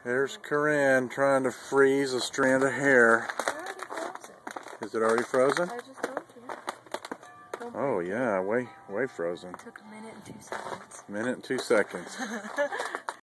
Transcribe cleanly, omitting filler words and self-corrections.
There's Carin trying to freeze a strand of hair. Is it already frozen? I just told you. Oh yeah, way frozen. It took a minute and 2 seconds. Minute and 2 seconds.